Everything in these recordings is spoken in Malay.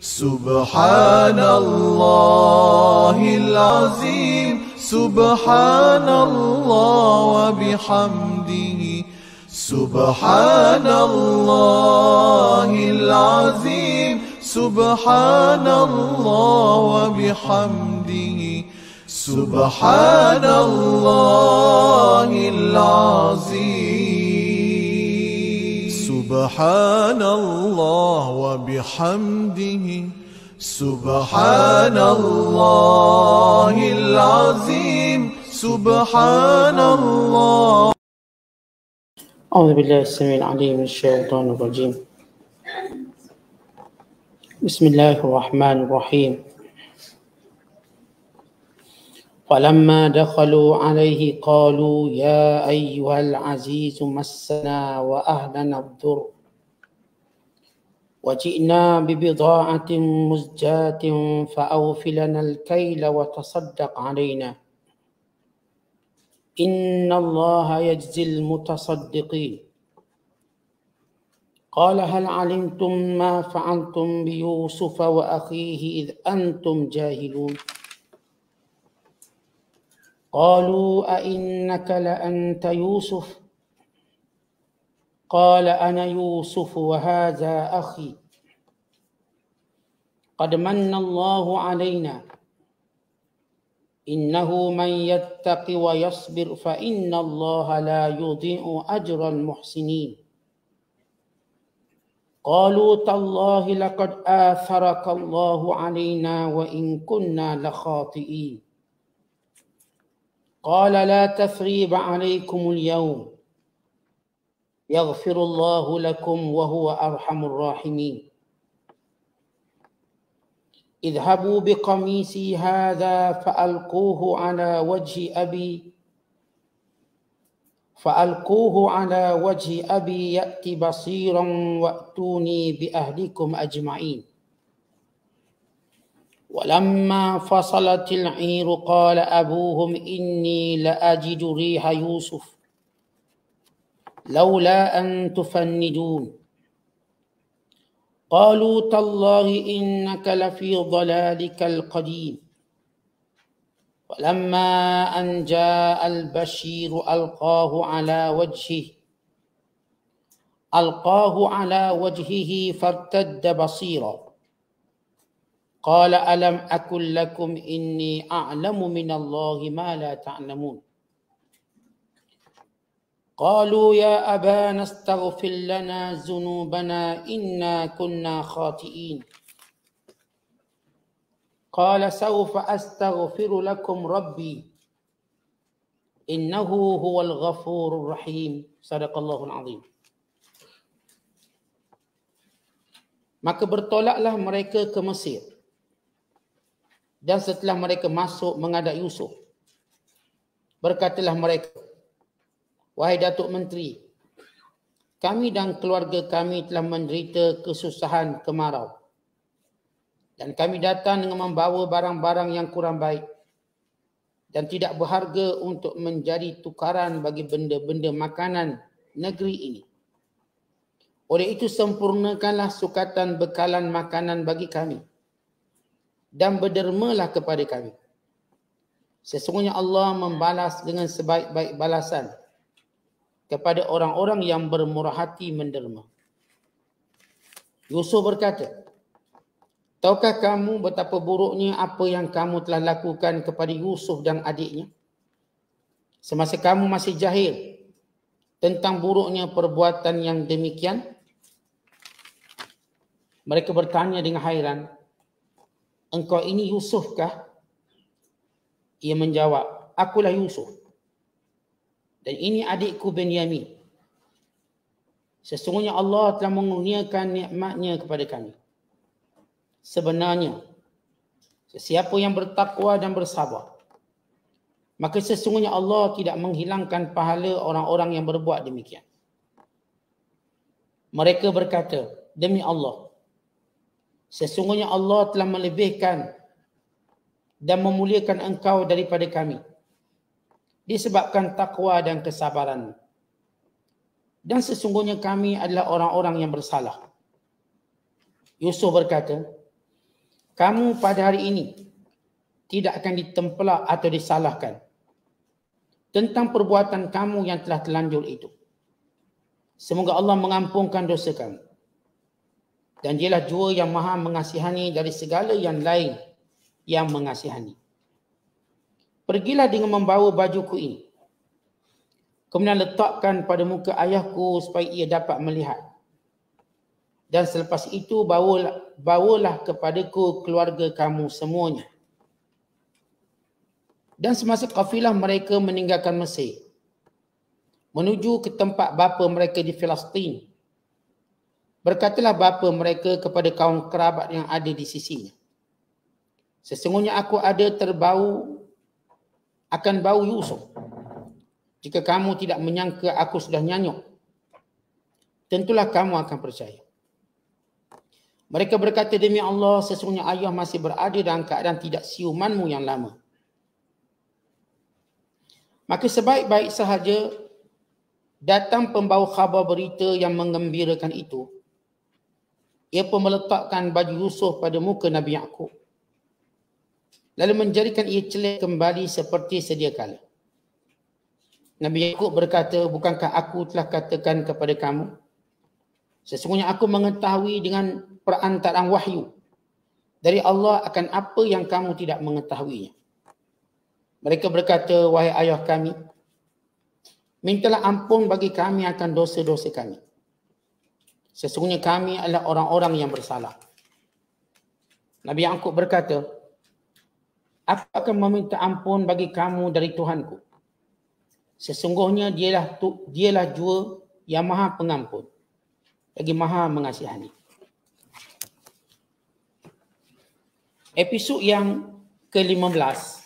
سبحان الله العظيم سبحان الله وبحمده سبحان الله العظيم سبحان الله وبحمده سبحان الله العظيم سبحان الله وبحمده سبحان الله العظيم سبحان الله. أعوذ بالله السميع العليم من الشيطان الرجيم. بسم الله الرحمن الرحيم. فلما دخلوا عليه قالوا يا أيها العزيز مسنا وأهلنا الضر وجئنا ببضاعة مزجاة فأوف لنا الكيل وتصدق علينا إن الله يجزي المتصدقين. قال هل علمتم ما فعلتم بيوسف وأخيه إذ أنتم جاهلون قالوا أئنك لأنت يوسف قال أنا يوسف وهذا أخي قد من الله علينا إنه من يتق ويصبر فإن الله لا يضيع أجر المحسنين قالوا تالله لقد آثرك الله علينا وإن كنا لخاطئين قال لا تثريب عليكم اليوم يغفر الله لكم وهو أرحم الراحمين اذهبوا بقميصي هذا فألقوه على وجه أبي يأتي بصيرا وأتوني بأهلكم أجمعين ولما فصلت العير قال أبوهم إني لأجد ريح يوسف لولا أن تفندون قالوا تالله إنك لفي ضلالك القديم فلما أن جاء البشير ألقاه على وجهه فارتد بصيرا قال ألم أقل لكم إني أعلم من الله ما لا تعلمون قالوا يا أبانا استغفر لنا ذنوبنا إنا كنا خاطئين قال سوف أستغفر لكم ربي إنه هو الغفور الرحيم صدق الله العظيم. Maka bertolaklah mereka ke Mesir. Dan setelah mereka masuk menghadap Yusuf, berkatalah mereka, wahai Datuk Menteri, kami dan keluarga kami telah menderita kesusahan kemarau. Dan kami datang dengan membawa barang-barang yang kurang baik dan tidak berharga untuk menjadi tukaran bagi benda-benda makanan negeri ini. Oleh itu sempurnakanlah sukatan bekalan makanan bagi kami dan berdermalah kepada kami. Sesungguhnya Allah membalas dengan sebaik-baik balasan kepada orang-orang yang bermurah hati menderma. Yusuf berkata, tahukah kamu betapa buruknya apa yang kamu telah lakukan kepada Yusuf dan adiknya semasa kamu masih jahil tentang buruknya perbuatan yang demikian? Mereka bertanya dengan hairan, engkau ini Yusuf kah? Ia menjawab, akulah Yusuf. Dan ini adikku Benyamin. Sesungguhnya Allah telah mengurniakan nikmatnya kepada kami. Sebenarnya, sesiapa yang bertakwa dan bersabar, maka sesungguhnya Allah tidak menghilangkan pahala orang-orang yang berbuat demikian. Mereka berkata, demi Allah, sesungguhnya Allah telah melebihkan dan memuliakan engkau daripada kami disebabkan takwa dan kesabaran. Dan sesungguhnya kami adalah orang-orang yang bersalah. Yusuf berkata, kamu pada hari ini tidak akan ditempelak atau disalahkan tentang perbuatan kamu yang telah terlanjur itu. Semoga Allah mengampunkan dosa kamu. Dan dialah jua yang maha mengasihani dari segala yang lain yang mengasihani. Pergilah dengan membawa bajuku ini. Kemudian letakkan pada muka ayahku supaya ia dapat melihat. Dan selepas itu bawalah kepadaku keluarga kamu semuanya. Dan semasa kafilah mereka meninggalkan Mesir, menuju ke tempat bapa mereka di Palestin, berkatalah bapa mereka kepada kaum kerabat yang ada di sisinya, sesungguhnya aku ada akan bau Yusuf. Jika kamu tidak menyangka aku sudah nyanyuk, tentulah kamu akan percaya. Mereka berkata, demi Allah, sesungguhnya ayah masih berada dalam keadaan tidak siumanmu yang lama. Maka sebaik-baik sahaja datang pembawa khabar berita yang menggembirakan itu, ia pun meletakkan baju Yusuf pada muka Nabi Yaqub, lalu menjadikan ia celik kembali seperti sedia kala. Nabi Yaqub berkata, bukankah aku telah katakan kepada kamu, sesungguhnya aku mengetahui dengan perantaraan wahyu dari Allah akan apa yang kamu tidak mengetahuinya. Mereka berkata, wahai ayah kami, mintalah ampun bagi kami akan dosa-dosa kami. Sesungguhnya kami adalah orang-orang yang bersalah. Nabi Yaqub berkata, aku akan meminta ampun bagi kamu dari Tuhanku. Sesungguhnya dialah jua yang maha pengampun, lagi maha mengasihani. Episod yang ke-15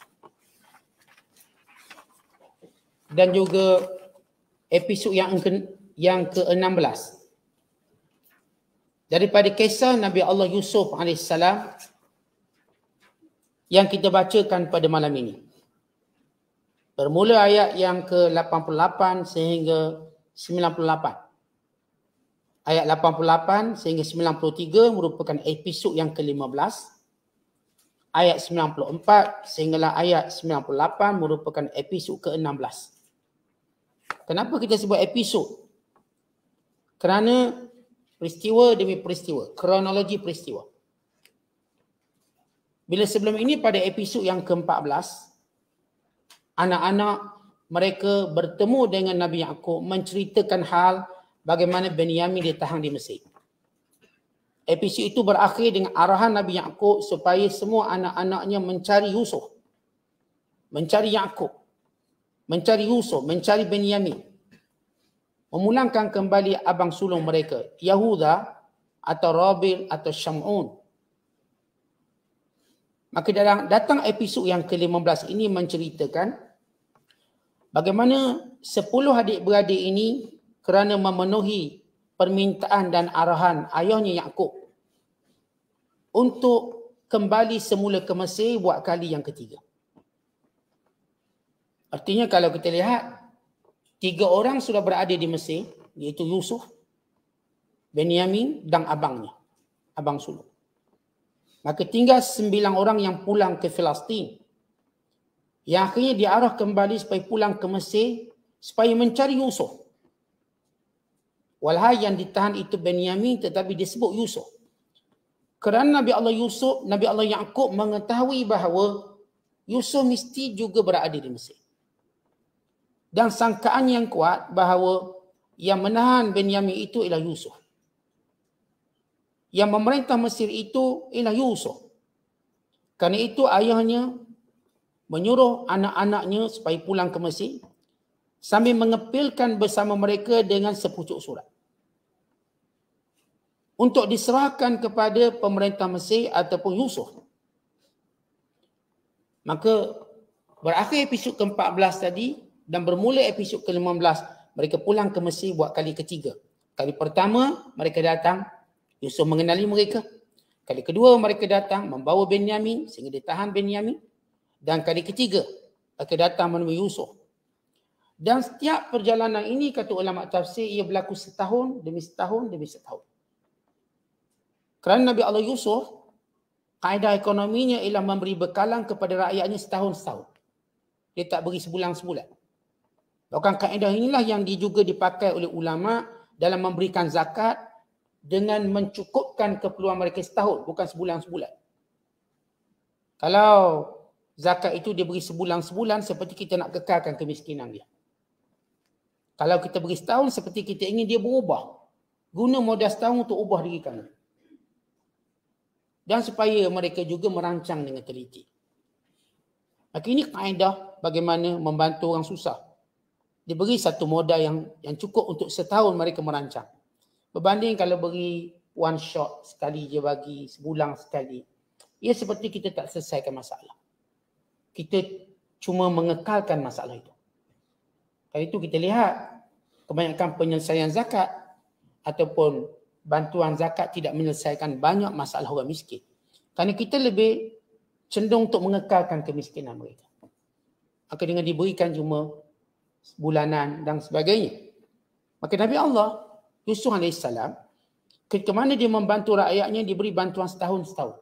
dan juga episod yang ke-16 daripada kisah Nabi Allah Yusuf AS yang kita bacakan pada malam ini. Bermula ayat yang ke-88 sehingga 98. Ayat 88 sehingga 93 merupakan episod yang ke-15. Ayat 94 sehinggalah ayat 98 merupakan episod ke-16. Kenapa kita sebut episod? Kerana peristiwa demi peristiwa, kronologi peristiwa. Bila sebelum ini pada episod yang ke-14, anak-anak mereka bertemu dengan Nabi Yaqub menceritakan hal bagaimana Benyamin ditahan di Mesir. Episod itu berakhir dengan arahan Nabi Yaqub supaya semua anak-anaknya mencari Yusuf, mencari Yaqub, mencari Yusuf, mencari Benyamin, memulangkan kembali abang sulung mereka, Yahuda atau Rabil atau Syamun. Maka datang episod yang ke-15 ini menceritakan bagaimana 10 adik-beradik ini kerana memenuhi permintaan dan arahan ayahnya Yaqub untuk kembali semula ke Mesir buat kali yang ketiga. Artinya kalau kita lihat, 3 orang sudah berada di Mesir, iaitu Yusuf, Benyamin dan abangnya, abang sulung. Maka tinggal 9 orang yang pulang ke Palestin, yang akhirnya diarah kembali supaya pulang ke Mesir supaya mencari Yusuf. Walhal yang ditahan itu Benyamin tetapi disebut Yusuf. Kerana Nabi Allah Yaqub mengetahui bahawa Yusuf mesti juga berada di Mesir. Dan sangkaan yang kuat bahawa yang menahan Benyamin itu ialah Yusuf. Yang memerintah Mesir itu ialah Yusuf. Kerana itu ayahnya menyuruh anak-anaknya supaya pulang ke Mesir sambil mengepilkan bersama mereka dengan sepucuk surat untuk diserahkan kepada pemerintah Mesir ataupun Yusuf. Maka berakhir episod ke-14 tadi dan bermula episod ke-15, mereka pulang ke Mesir buat kali ketiga. Kali pertama mereka datang, Yusuf mengenali mereka. Kali kedua mereka datang membawa Benyamin sehingga ditahan Benyamin. Dan kali ketiga mereka datang menemui Yusuf. Dan setiap perjalanan ini kata ulama tafsir ia berlaku setahun demi setahun demi setahun. Kerana Nabi Allah Yusuf Kaedah ekonominya ialah memberi bekalan kepada rakyatnya setahun-setahun. Dia tak beri sebulan-sebulan. Bahkan kaedah inilah yang juga dipakai oleh ulama dalam memberikan zakat dengan mencukupkan keperluan mereka setahun, bukan sebulan-sebulan. Kalau zakat itu diberi sebulan-sebulan, seperti kita nak kekalkan kemiskinan dia. Kalau kita beri setahun, seperti kita ingin dia berubah. Guna modal setahun untuk ubah diri kami. Dan supaya mereka juga merancang dengan teliti. Maka ini kaedah bagaimana membantu orang susah. Diberi satu modal yang cukup untuk setahun mereka merancang. Berbanding kalau beri one shot sekali je bagi, sebulan sekali. Ia seperti kita tak selesaikan masalah. Kita cuma mengekalkan masalah itu. Kali itu kita lihat kebanyakan penyelesaian zakat ataupun bantuan zakat tidak menyelesaikan banyak masalah orang miskin. Kerana kita lebih cenderung untuk mengekalkan kemiskinan mereka. Maka dengan diberikan cuma bulanan dan sebagainya. Maka Nabi Allah, Yusuf AS, ketika mana dia membantu rakyatnya, diberi bantuan setahun-setahun.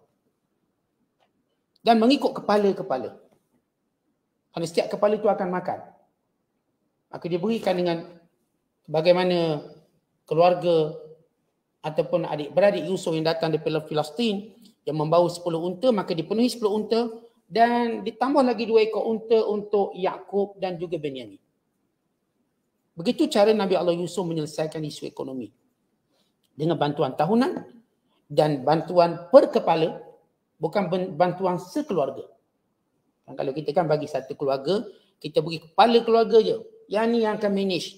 Dan mengikut kepala-kepala. Kerana setiap kepala itu akan makan. Maka diberikan dengan bagaimana keluarga ataupun adik-beradik Yusuf yang datang daripada Palestin yang membawa 10 unta, maka dipenuhi 10 unta dan ditambah lagi 2 ekor unta untuk Yaqub dan juga Benyamin. Begitu cara Nabi Allah Yusuf menyelesaikan isu ekonomi. Dengan bantuan tahunan dan bantuan per kepala, bukan bantuan sekeluarga. Dan kalau kita kan bagi satu keluarga, kita beri kepala keluarga je. Yang ni yang akan manage.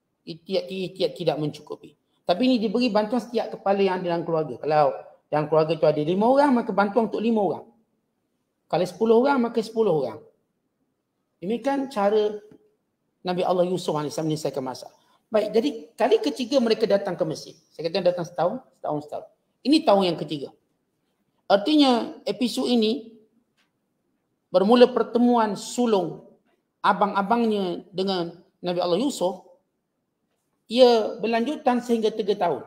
Tidak mencukupi. Tapi ini diberi bantuan setiap kepala yang ada dalam keluarga. Kalau dalam keluarga tu ada 5 orang, maka bantuan untuk 5 orang. Kalau 10 orang, maka 10 orang. Demikian cara Nabi Allah Yusuf AS menyelesaikan masalah. Baik, jadi kali ketiga mereka datang ke Mesir. Saya kata datang setahun. Ini tahun yang ketiga. Artinya episod ini bermula pertemuan sulung abang-abangnya dengan Nabi Allah Yusuf. Ia berlanjutan sehingga 3 tahun.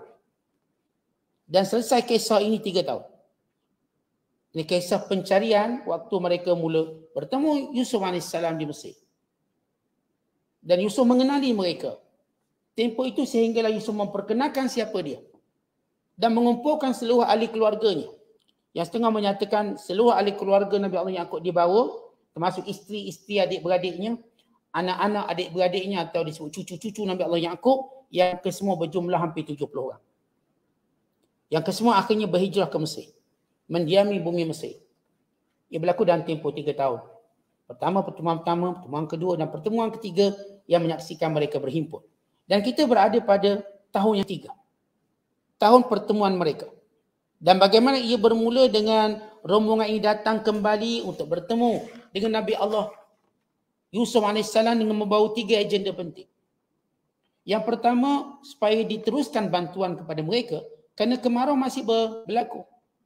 Dan selesai kisah ini 3 tahun. Ini kisah pencarian waktu mereka mula bertemu Yusuf AS di Mesir. Dan Yusuf mengenali mereka. Tempoh itu sehinggalah Yusuf memperkenalkan siapa dia. Dan mengumpulkan seluruh ahli keluarganya. Yang setengah menyatakan seluruh ahli keluarga Nabi Allah Yaqub dibawa, termasuk isteri-isteri adik-beradiknya, anak-anak adik-beradiknya atau disebut cucu-cucu Nabi Allah Yaqub, yang kesemua berjumlah hampir 70 orang. Yang kesemua akhirnya berhijrah ke Mesir. Mendiami bumi Mesir. Ia berlaku dalam tempoh 3 tahun. Pertemuan pertama, pertemuan kedua dan pertemuan ketiga yang menyaksikan mereka berhimpun. Dan kita berada pada tahun yang 3. Tahun pertemuan mereka. Dan bagaimana ia bermula dengan rombongan ini datang kembali untuk bertemu dengan Nabi Allah Yusuf AS dengan membawa 3 agenda penting. Yang pertama, supaya diteruskan bantuan kepada mereka kerana kemarau masih berlaku.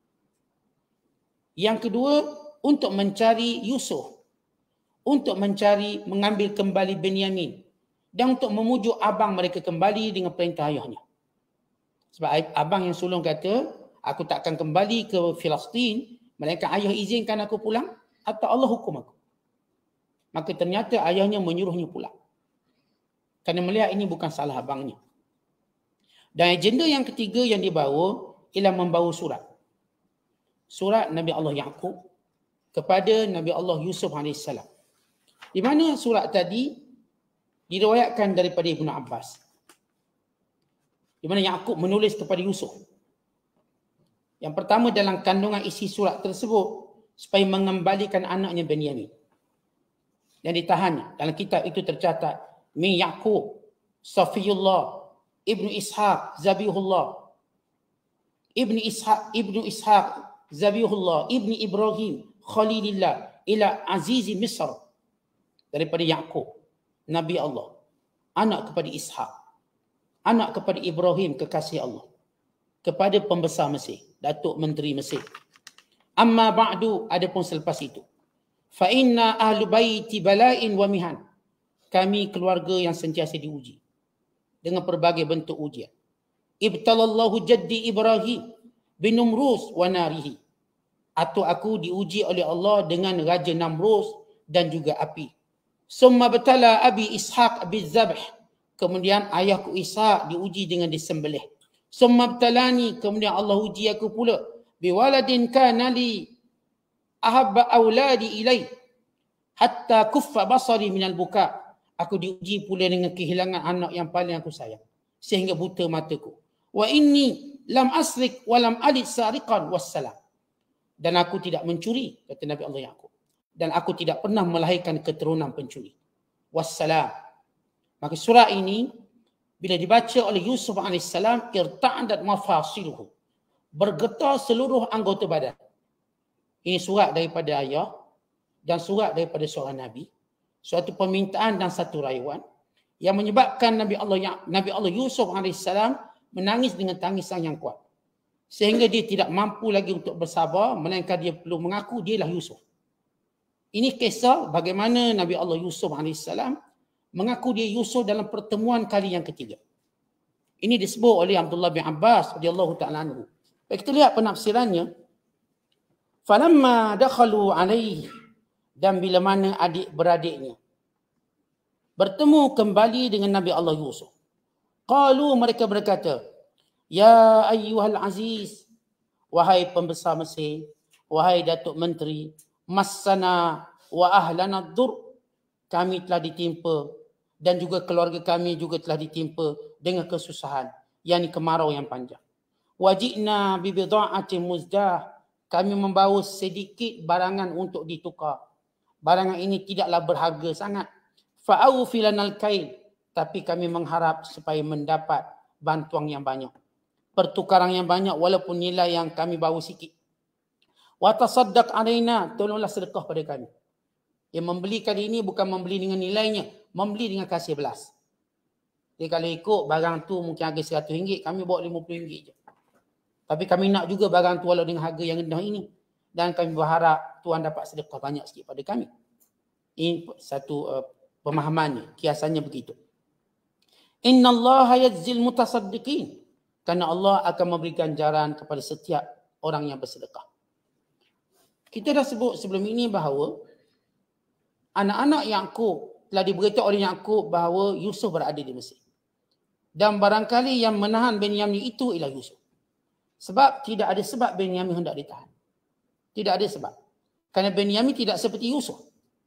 Yang kedua, untuk mencari Yusuf. Untuk mencari, mengambil kembali Benyamin. Dan untuk memujuk abang mereka kembali dengan perintah ayahnya. Sebab abang yang sulung kata, aku tak akan kembali ke Palestin, melainkan ayah izinkan aku pulang atau Allah hukum aku. Maka ternyata ayahnya menyuruhnya pulang. Kerana melihat ini bukan salah abangnya. Dan agenda yang ketiga yang dibawa ialah membawa surat. Surat Nabi Allah Yaqub kepada Nabi Allah Yusuf AS. Di mana surat tadi diriwayatkan daripada Ibnu Abbas. Di mana Yaqub menulis kepada Yusuf. Yang pertama dalam kandungan isi surat tersebut supaya mengembalikan anaknya Benyamin. Dan ditahan. Dalam kitab itu tercatat min Yaqub, Safiyullah, Ibnu Ishaq, Zabihullah, Ibnu Ishaq, Zabihullah, Ibnu Ibrahim, Khalilillah, ila Azizi Misr. Daripada Yaqub, Nabi Allah, anak kepada Ishaq, anak kepada Ibrahim, kekasih Allah, kepada pembesar Mesir, Datuk Menteri Mesir. Amma ba'du, adapun selepas itu, fa inna ahlu baiti bala'in wa mihan. Kami keluarga yang sentiasa diuji dengan pelbagai bentuk ujian. Ibtalallahu jaddi Ibrahim binumrus wa narihi. atau aku diuji oleh Allah dengan Raja Namrus dan juga api. Summa batala abi Ishaq bizabh. Kemudian ayahku Ishaq diuji dengan disembelih. Summa batalani, kemudian Allah uji aku pula biwaladin kana li ahabba auladi ilai hatta kuffa basari minal buka. Aku diuji pula dengan kehilangan anak yang paling aku sayang sehingga buta mataku. Wa inni lam asrik wa lam alid sariqan wassalam. Dan aku tidak mencuri, kata Nabi Allah Yaqub. Dan aku tidak pernah melahirkan keturunan pencuri. Wassalam. Maka surah ini bila dibaca oleh Yusuf AS, irta'adat mafasiluhu. Bergetar seluruh anggota badan. Ini surat daripada ayah dan surat daripada seorang Nabi. Suatu permintaan dan satu rayuan yang menyebabkan Nabi Allah Yusuf AS menangis dengan tangisan yang kuat. Sehingga dia tidak mampu lagi untuk bersabar, melainkan dia perlu mengaku dialah Yusuf. Ini kisah bagaimana Nabi Allah Yusuf AS mengaku dia Yusuf dalam pertemuan kali yang ketiga. Ini disebut oleh Abdullah bin Abbas radhiyallahu ta'ala anhu. Baik, kita lihat penafsirannya. Falamma dakhalu alaihi, dan bila mana adik-beradiknya bertemu kembali dengan Nabi Allah Yusuf. Qalu, mereka berkata, ya ayyuhal aziz, wahai pembesar Mesir, wahai Datuk Menteri, massana wa ahlana dur, kami telah ditimpa dan juga keluarga kami juga telah ditimpa dengan kesusahan, yakni kemarau yang panjang. Wajibna bi bida'atin muzdah, kami membawa sedikit barangan untuk ditukar. Barangan ini tidaklah berharga sangat. Fa'awfi lanal kail, tapi kami mengharap supaya mendapat bantuan yang banyak, pertukaran yang banyak walaupun nilai yang kami bawa sikit. Wa tasaddaq alaina, tolonglah sedekah pada kami. Yang membeli kali ini bukan membeli dengan nilainya, membeli dengan kasih belas. Jadi kalau ikut barang tu mungkin harga RM100, kami bawa RM50 je. Tapi kami nak juga barang tu walau dengan harga yang rendah ini. Dan kami berharap Tuhan dapat sedekah banyak sikit pada kami. Ini satu pemahamannya, kiasannya begitu. Inna Allah yajzil mutasaddiqin, kerana Allah akan memberi ganjaran kepada setiap orang yang bersedekah. Kita dah sebut sebelum ini bahawa anak-anak Yaqub telah diberitahu oleh Yaqub bahawa Yusuf berada di Mesir. Dan barangkali yang menahan Benyamin itu ialah Yusuf. Sebab tidak ada sebab Benyamin hendak ditahan. Tidak ada sebab. Kerana Benyamin tidak seperti Yusuf.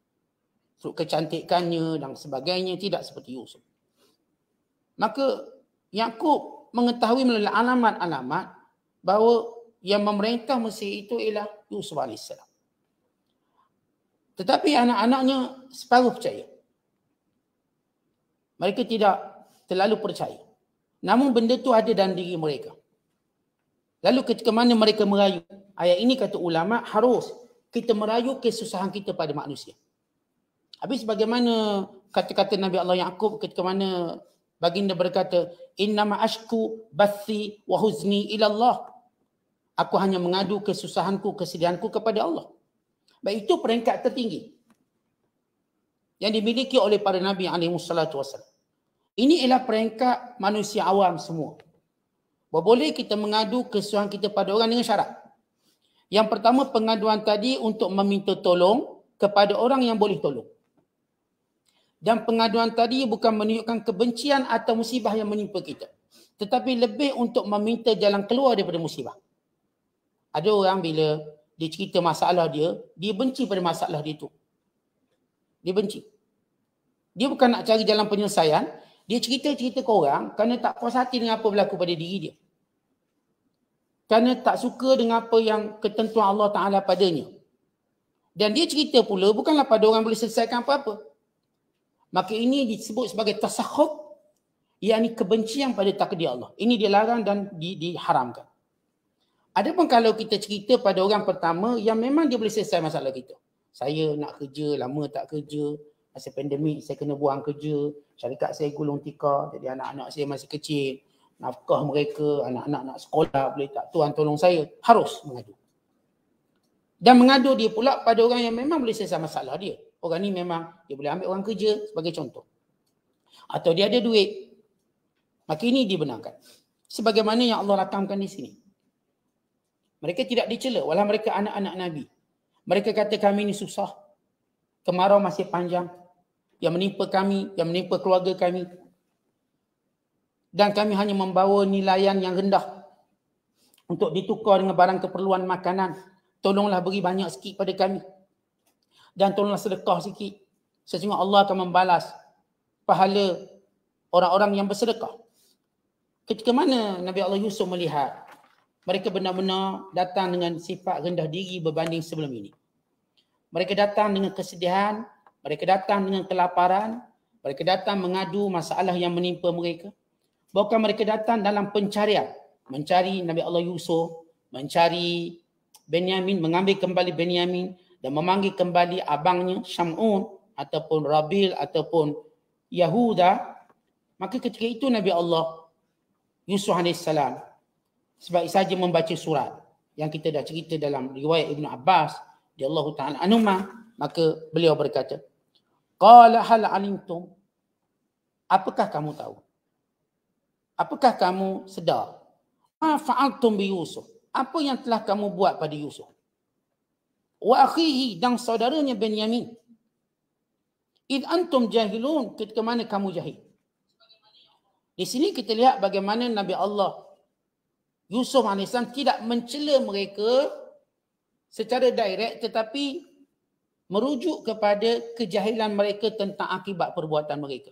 Kecantikannya dan sebagainya tidak seperti Yusuf. Maka Yaqub mengetahui melalui alamat-alamat bahawa yang memerintah Mesir itu ialah Yusuf AS. Tetapi anak-anaknya separuh percaya. Mereka tidak terlalu percaya. Namun benda itu ada dalam diri mereka. Lalu ketika mana mereka merayu, ayat ini kata ulama, harus kita merayu kesusahan kita pada manusia. Habis bagaimana kata-kata Nabi Allah Yaqub ketika mana baginda berkata, innama ashku bathi wa huzni ila Allah. Aku hanya mengadu kesusahanku, kesedihanku kepada Allah. Baik, itu peringkat tertinggi yang dimiliki oleh para Nabi SAW. Ini ialah peringkat manusia awam semua. Boleh kita mengadu kesusahan kita pada orang dengan syarat. Yang pertama, pengaduan tadi untuk meminta tolong kepada orang yang boleh tolong. Dan pengaduan tadi bukan menunjukkan kebencian atau musibah yang menimpa kita. Tetapi lebih untuk meminta jalan keluar daripada musibah. Ada orang bila dia cerita masalah dia benci pada masalah dia tu. Dia benci. Dia bukan nak cari jalan penyelesaian, dia cerita-cerita ke orang kerana tak puas hati dengan apa berlaku pada diri dia. Kerana tak suka dengan apa yang ketentuan Allah Ta'ala padanya. Dan dia cerita pula bukanlah pada orang boleh selesaikan apa-apa. Maka ini disebut sebagai tasakhut, yakni kebencian pada takdir Allah. Ini dilarang dan diharamkan. Adapun kalau kita cerita pada orang pertama yang memang dia boleh selesai masalah kita. Saya nak kerja, lama tak kerja. Masa pandemik saya kena buang kerja. Syarikat saya gulung tikar. Jadi anak-anak saya masih kecil. Nafkah mereka, anak-anak nak sekolah. Boleh tak Tuhan tolong saya? Harus mengadu. Dan mengadu dia pula pada orang yang memang boleh selesai masalah dia. Orang ni memang dia boleh ambil orang kerja sebagai contoh. Atau dia ada duit. Maka ini dibenarkan. Sebagaimana yang Allah rakamkan di sini. Mereka tidak dicela walau mereka anak-anak Nabi. Mereka kata kami ni susah. Kemarau masih panjang. Yang menimpa kami, yang menimpa keluarga kami. Dan kami hanya membawa nilaian yang rendah untuk ditukar dengan barang keperluan makanan. Tolonglah beri banyak sikit pada kami. Dan tolonglah sedekah sikit. Sesungguhnya Allah akan membalas pahala orang-orang yang bersedekah. Ketika mana Nabi Allah Yusuf melihat mereka benar-benar datang dengan sifat rendah diri berbanding sebelum ini. Mereka datang dengan kesedihan, mereka datang dengan kelaparan, mereka datang mengadu masalah yang menimpa mereka. Bahkan mereka datang dalam pencarian, mencari Nabi Allah Yusuf, mencari Benyamin, mengambil kembali Benyamin dan memanggil kembali abangnya Syamun ataupun Rabil ataupun Yahuda. Maka ketika itu Nabi Allah Yusuf AS sebab saja membaca surat yang kita dah cerita dalam riwayat Ibn Abbas radhiyallahu ta'ala anhuma, maka beliau berkata, qala hal alimtum, apakah kamu tahu? Apakah kamu sedar? Ma fa'altum bi Yusuf, apa yang telah kamu buat pada Yusuf? Wa akhihi, dan saudaranya Benyamin. Id antum jahilun, ketika mana kamu jahil? Di sini kita lihat bagaimana Nabi Allah Yusuf AS tidak mencela mereka secara direct tetapi merujuk kepada kejahilan mereka tentang akibat perbuatan mereka.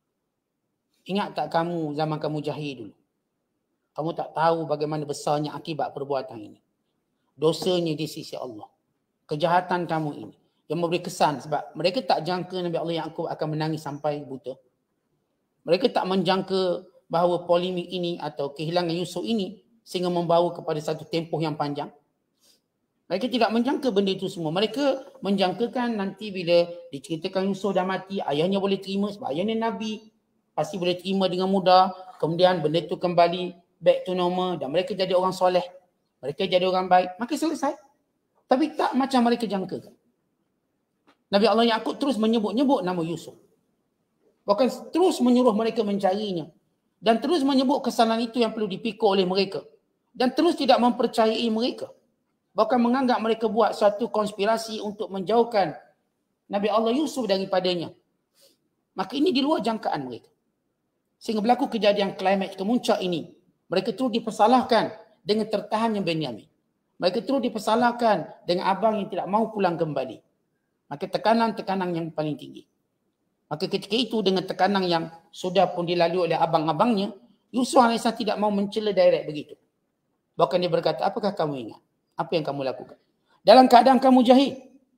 Ingat tak kamu zaman kamu jahil dulu? Kamu tak tahu bagaimana besarnya akibat perbuatan ini. Dosanya di sisi Allah. Kejahatan kamu ini yang memberi kesan sebab mereka tak jangka Nabi Allah Yaqub akan menangis sampai buta. Mereka tak menjangka bahawa polemik ini atau kehilangan Yusuf ini sehingga membawa kepada satu tempoh yang panjang. Mereka tidak menjangka benda itu semua. Mereka menjangkakan nanti bila diceritakan Yusuf dah mati, ayahnya boleh terima sebab ayahnya Nabi. Pasti boleh terima dengan mudah. Kemudian benda itu kembali back to normal dan mereka jadi orang soleh. Mereka jadi orang baik. Maka selesai. Tapi tak macam mereka jangkakan. Nabi Allah Yaqub terus menyebut-nyebut nama Yusuf. Bahkan terus menyuruh mereka mencarinya. Dan terus menyebut kesalahan itu yang perlu dipikul oleh mereka. Dan terus tidak mempercayai mereka. Bahkan menganggap mereka buat satu konspirasi untuk menjauhkan Nabi Allah Yusuf daripadanya. Maka ini di luar jangkaan mereka. Sehingga berlaku kejadian klimaks kemuncak ini. Mereka terus dipersalahkan dengan tertahannya Benyamin. Mereka terus dipersalahkan dengan abang yang tidak mahu pulang kembali. Maka tekanan-tekanan yang paling tinggi. Maka ketika itu dengan tekanan yang sudah pun dilalui oleh abang-abangnya, Yusuf AS tidak mahu mencela direct begitu. Bahkan dia berkata, apakah kamu ingat? Apa yang kamu lakukan? Dalam keadaan kamu jahil.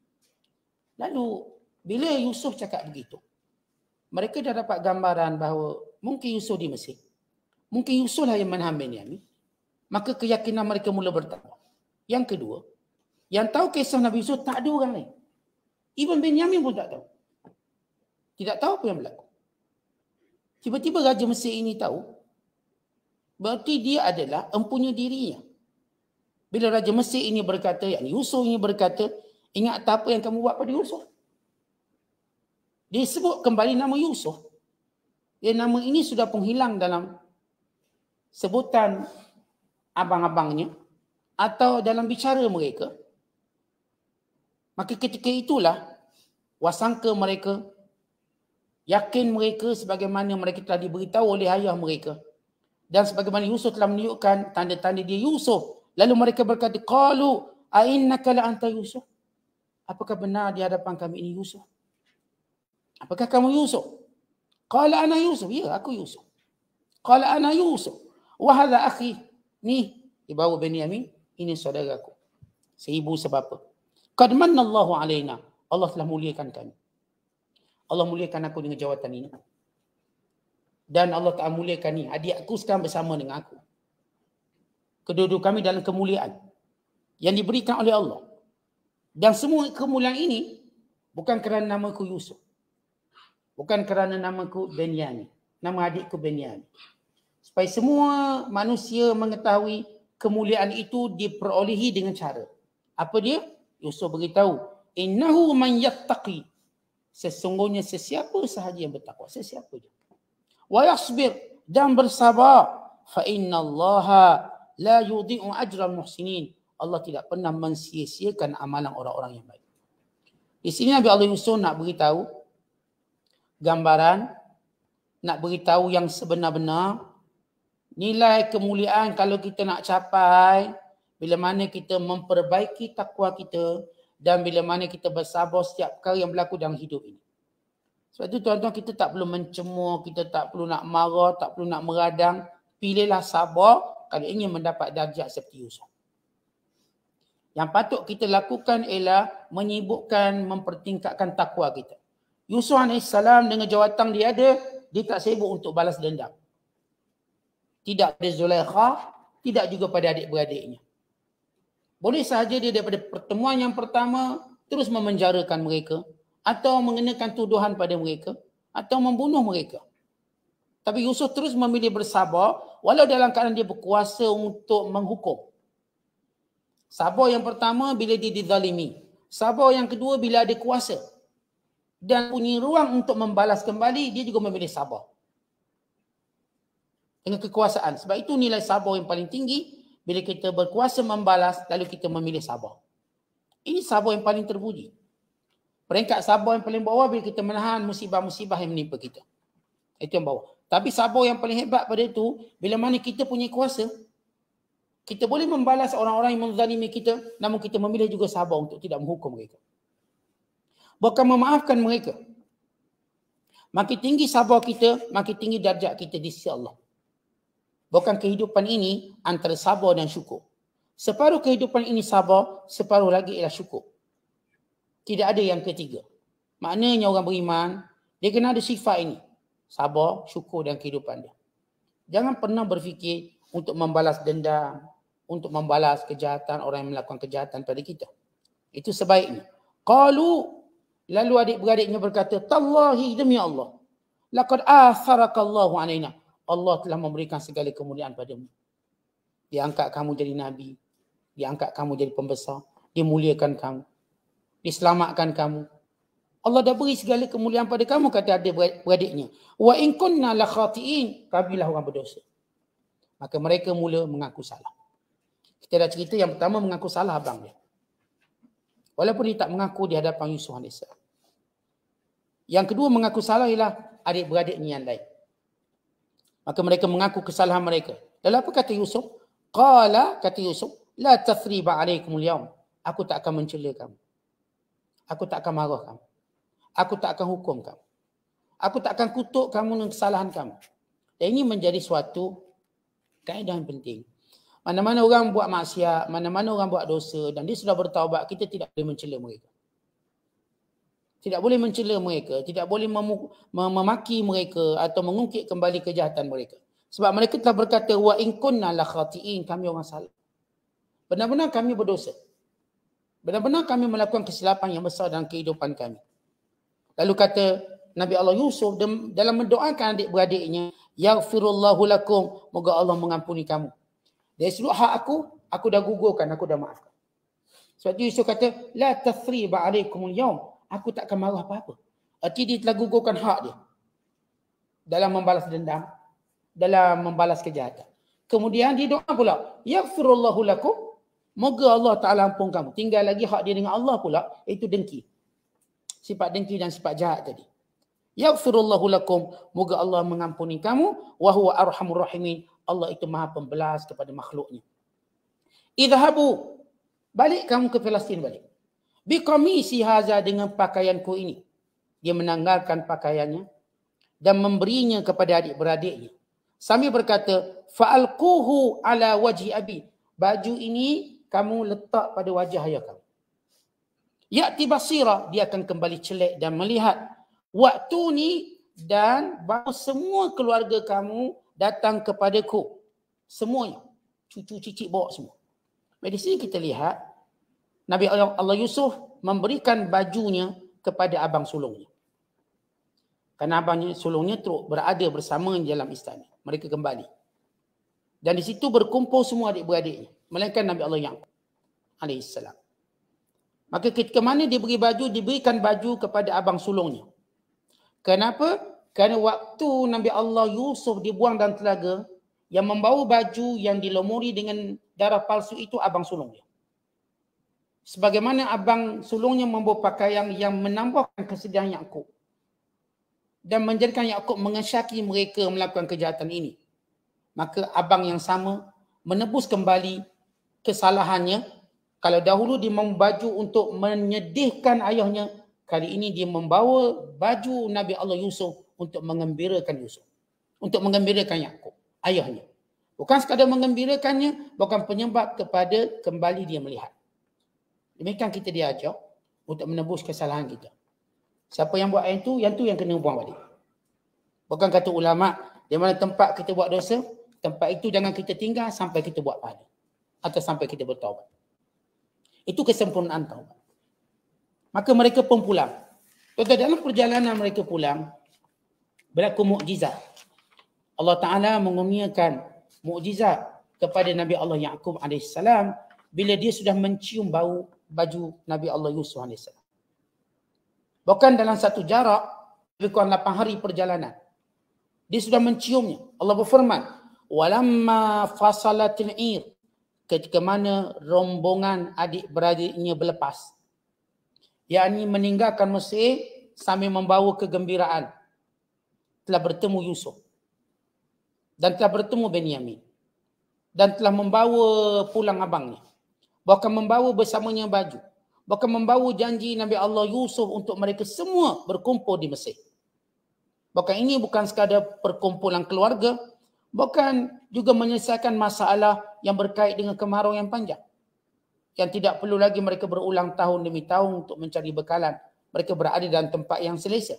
Lalu bila Yusuf cakap begitu, mereka dah dapat gambaran bahawa mungkin Yusuf di Mesir. Mungkin Yusuf lah yang menahan Benyamin. Maka keyakinan mereka mula bertambah. Yang kedua, yang tahu kisah Nabi Yusuf tak ada orang lain. Even Benyamin pun tak tahu. Tidak tahu apa yang berlaku. Tiba-tiba Raja Mesir ini tahu. Berarti dia adalah empunya dirinya. Bila Raja Mesir ini berkata, yakni Yusuf ini berkata, ingat tak apa yang kamu buat pada Yusuf? Dia sebut kembali nama Yusuf. Nama ini sudah pun hilang dalam sebutan abang-abangnya atau dalam bicara mereka. Maka ketika itulah wasangka mereka, yakin mereka sebagaimana mereka telah diberitahu oleh ayah mereka. Dan sebagaimana Yusuf telah menunjukkan tanda-tanda dia Yusuf. Lalu mereka berkata, qalu a innaka la anta Yusuf? Apakah benar di hadapan kami ini Yusuf? Apakah kamu Yusuf? Qala ana Yusuf. Ya, aku Yusuf. Qala ana Yusuf. Wa hadha akhi. Ni dibawa Benyamin, ini saudaraku. Seibu sebapa. Qad manna Allahu alaina. Allah telah muliakan kami. Allah muliakan aku dengan jawatan ini. Dan Allah Ta'ala muliakan ni. Adik aku sekarang bersama dengan aku. Kedua-dua kami dalam kemuliaan yang diberikan oleh Allah. Dan semua kemuliaan ini bukan kerana namaku Yusuf. Bukan kerana namaku Benyamin. Nama adikku Benyamin. Supaya semua manusia mengetahui kemuliaan itu diperolehi dengan cara. Apa dia? Yusuf beritahu. Innahu man yattaqi. Sesungguhnya sesiapa sahaja yang bertakwa. Sesiapa je. Wa yasbir. Dan bersabar. Fa inna Allaha la yudhi'u ajral muhsinin. Allah tidak pernah mensia-siakan amalan orang-orang yang baik. Di sini Nabi Allah Yusuf nak beritahu gambaran, nak beritahu yang sebenar-benar nilai kemuliaan kalau kita nak capai bila mana kita memperbaiki takwa kita dan bila mana kita bersabar setiap perkara yang berlaku dalam hidup ini. Sebab itu tuan-tuan, kita tak perlu mencemur, kita tak perlu nak marah, tak perlu nak meradang. Pilihlah sabar kalau ingin mendapat darjat seperti Yusuf. Yang patut kita lakukan ialah menyibukkan, mempertingkatkan takwa kita. Yusuf AS dengan jawatan dia ada, dia tak sibuk untuk balas dendam. Tidak pada Zulaikha, tidak juga pada adik-beradiknya. Boleh sahaja dia daripada pertemuan yang pertama terus memenjarakan mereka atau mengenakan tuduhan pada mereka atau membunuh mereka. Tapi Yusuf terus memilih bersabar walau dalam keadaan dia berkuasa untuk menghukum. Sabar yang pertama bila dia dizalimi. Sabar yang kedua bila ada kuasa. Dan punya ruang untuk membalas kembali, dia juga memilih sabar. Dengan kekuasaan. Sebab itu nilai sabar yang paling tinggi. Bila kita berkuasa membalas, lalu kita memilih sabar. Ini sabar yang paling terpuji. Peringkat sabar yang paling bawah bila kita menahan musibah-musibah yang menimpa kita. Itu yang bawah. Tapi sabar yang paling hebat pada itu, bila mana kita punya kuasa, kita boleh membalas orang-orang yang menzalimi kita, namun kita memilih juga sabar untuk tidak menghukum mereka. Bukan memaafkan mereka. Makin tinggi sabar kita, makin tinggi darjat kita di sisi Allah. Bukan kehidupan ini antara sabar dan syukur. Separuh kehidupan ini sabar, separuh lagi ialah syukur. Tidak ada yang ketiga. Maknanya orang beriman, dia kena ada sifat ini. Sabar, syukur dan kehidupan dia. Jangan pernah berfikir untuk membalas dendam, untuk membalas kejahatan orang yang melakukan kejahatan pada kita. Itu sebaiknya. Qalu, lalu adik-beradiknya berkata, Tallahi, demi Allah, laqad atharakallahu alaina. Allah telah memberikan segala kemuliaan padamu. Dia angkat kamu jadi nabi, dia angkat kamu jadi pembesar, dia muliakan kamu, dia selamatkan kamu. Allah dah beri segala kemuliaan pada kamu, kata adik-beradiknya. Wa in kunna la khati'in, kamilah orang berdosa. Maka mereka mula mengaku salah. Kita dah cerita yang pertama mengaku salah abang dia. Walaupun dia tak mengaku di hadapan Yusuf AS. Yang kedua mengaku salah ialah adik-beradiknya yang lain. Maka mereka mengaku kesalahan mereka. Lalu apa kata Yusuf? Qala, kata Yusuf, la tathriba alaikumul yaum. Aku tak akan mencela kamu. Aku tak akan marah kamu. Aku tak akan hukum kamu. Aku tak akan kutuk kamu dengan kesalahan kamu. Dan ini menjadi suatu kaedah yang penting. Mana-mana orang buat maksiat, mana-mana orang buat dosa dan dia sudah bertaubat, kita tidak boleh mencela mereka. Tidak boleh mencela mereka, tidak boleh memaki mereka atau mengungkit kembali kejahatan mereka. Sebab mereka telah berkata, wa in kunna la khati'in, kami orang salah. Benar-benar kami berdosa. Benar-benar kami melakukan kesilapan yang besar dalam kehidupan kami. Lalu kata Nabi Allah Yusuf dalam mendoakan adik-beradiknya, yaghfirullahu lakum, moga Allah mengampuni kamu. Dari seluruh hak aku dah gugurkan, aku dah maafkan. Sebab itu Yusuf kata, la tathriba alaikumul yaum, aku tak akan marah apa-apa. Arti dia telah gugurkan hak dia dalam membalas dendam, dalam membalas kejahatan. Kemudian dia doa pula, yaghfirullahu lakum, moga Allah Ta'ala ampun kamu. Tinggal lagi hak dia dengan Allah pula, itu dengki. Sifat dengki dan sifat jahat tadi. Yaghfirullahu lakum, moga Allah mengampuni kamu, wa huwa arhamur rahimin. Allah itu maha pembelas kepada makhluknya. Idhabu, balik kamu ke Palestin balik. Biqamisi haza, dengan pakaianku ini. Dia menanggalkan pakaiannya dan memberinya kepada adik-beradiknya. Sambil berkata, fa'alquhu ala wajhi abi. Baju ini kamu letak pada wajah ayah kamu. Ya'ti basira, dia akan kembali celik dan melihat. Waktu ni, dan bawa semua keluarga kamu datang kepadaku. Semuanya. Cucu cicit bawa semua. Di sini kita lihat Nabi Allah Yusuf memberikan bajunya kepada abang sulungnya. Kerana abang sulungnya terus berada bersama di dalam istana. Mereka kembali. Dan di situ berkumpul semua adik-beradiknya. Melainkan Nabi Allah Yaqub alaihissalam. Maka ketika mana dia beri baju, diberikan baju kepada abang sulungnya. Kenapa? Kerana waktu Nabi Allah Yusuf dibuang dalam telaga, yang membawa baju yang dilumuri dengan darah palsu itu abang sulung dia. Sebagaimana abang sulungnya membawa pakaian yang menambahkan kesedihan Yakub dan menjadikan Yakub mengesyaki mereka melakukan kejahatan ini. Maka abang yang sama menebus kembali kesalahannya. Kalau dahulu dia membawa baju untuk menyedihkan ayahnya, kali ini dia membawa baju Nabi Allah Yusuf untuk mengembirakan Yusuf. Untuk mengembirakan Yakub, ayahnya. Bukan sekadar mengembirakannya, bukan penyebab kepada kembali dia melihat. Demikian kita diajar untuk menebus kesalahan kita. Siapa yang buat yang tu yang kena buang balik. Bukan kata ulama, di mana tempat kita buat dosa, tempat itu jangan kita tinggal sampai kita buat pahala. Atau sampai kita bertaubat. Itu kesempurnaan taubat. Maka mereka pun pulang. Dalam perjalanan mereka pulang, berlaku mukjizat. Allah Ta'ala mengumumkan mukjizat kepada Nabi Allah Yaqub AS bila dia sudah mencium bau baju Nabi Allah Yusuf AS. Bahkan dalam satu jarak, lebih kurang 8 hari perjalanan, dia sudah menciumnya. Allah berfirman, walamma fasalatil ir, ketika mana rombongan adik-beradiknya berlepas, yakni meninggalkan Mesir sambil membawa kegembiraan, telah bertemu Yusuf dan telah bertemu Benyamin dan telah membawa pulang abangnya, bahkan membawa bersamanya baju, bahkan membawa janji Nabi Allah Yusuf untuk mereka semua berkumpul di Mesir. Bahkan ini bukan sekadar perkumpulan keluarga, bahkan juga menyelesaikan masalah yang berkait dengan kemarau yang panjang, yang tidak perlu lagi mereka berulang tahun demi tahun untuk mencari bekalan. Mereka berada dalam tempat yang selesa.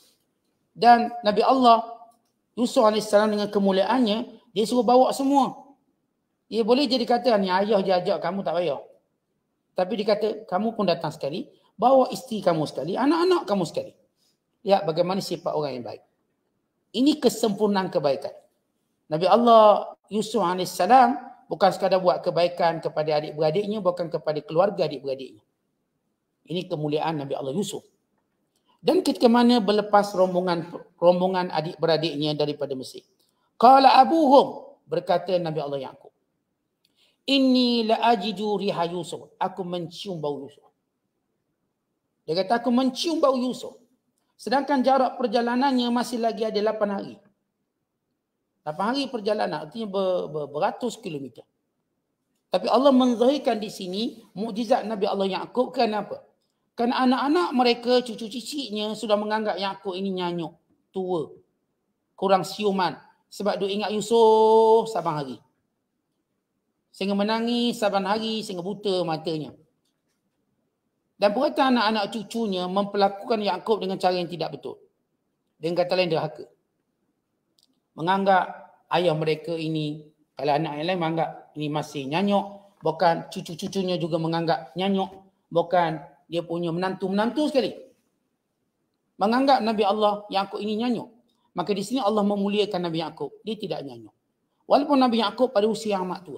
Dan Nabi Allah Yusuf AS dengan kemuliaannya, dia suruh bawa semua. Dia boleh jadi kata, ni ayah je ajak kamu, tak payah. Tapi dia kata, kamu pun datang sekali, bawa isteri kamu sekali, anak-anak kamu sekali. Lihat bagaimana sifat orang yang baik. Ini kesempurnaan kebaikan. Nabi Allah Yusuf AS bukan sekadar buat kebaikan kepada adik-beradiknya, bukan kepada keluarga adik-beradiknya. Ini kemuliaan Nabi Allah Yusuf. Dan ketika mana berlepas rombongan adik-beradiknya daripada Mesir. Qala abuhum, berkata Nabi Allah Yaqub, inni la ajidu riha Yusuf, aku mencium bau Yusuf. Dia kata aku mencium bau Yusuf. Sedangkan jarak perjalanannya masih lagi ada 8 hari. 8 hari perjalanan, artinya beratus kilometer. Tapi Allah menzahirkan di sini mukjizat Nabi Allah Yaqub. Kenapa? Kerana anak-anak mereka, cucu cicitnya sudah menganggap Yaqub ini nyanyuk, tua, kurang siuman. Sebab dia ingat Yusuf saban hari. Sehingga menangis saban hari, sehingga buta matanya. Dan perkataan anak-anak cucunya memperlakukan Yaqub dengan cara yang tidak betul. Dengan kata lain derhaka. Menganggap ayah mereka ini, kalau anak yang lain menganggap ini masih nyanyuk. Bahkan cucu-cucunya juga menganggap nyanyuk. Bahkan dia punya menantu-menantu sekali menganggap Nabi Allah Yaqub ini nyanyuk. Maka di sini Allah memuliakan Nabi Yaqub. Dia tidak nyanyuk. Walaupun Nabi Yaqub pada usia yang amat tua.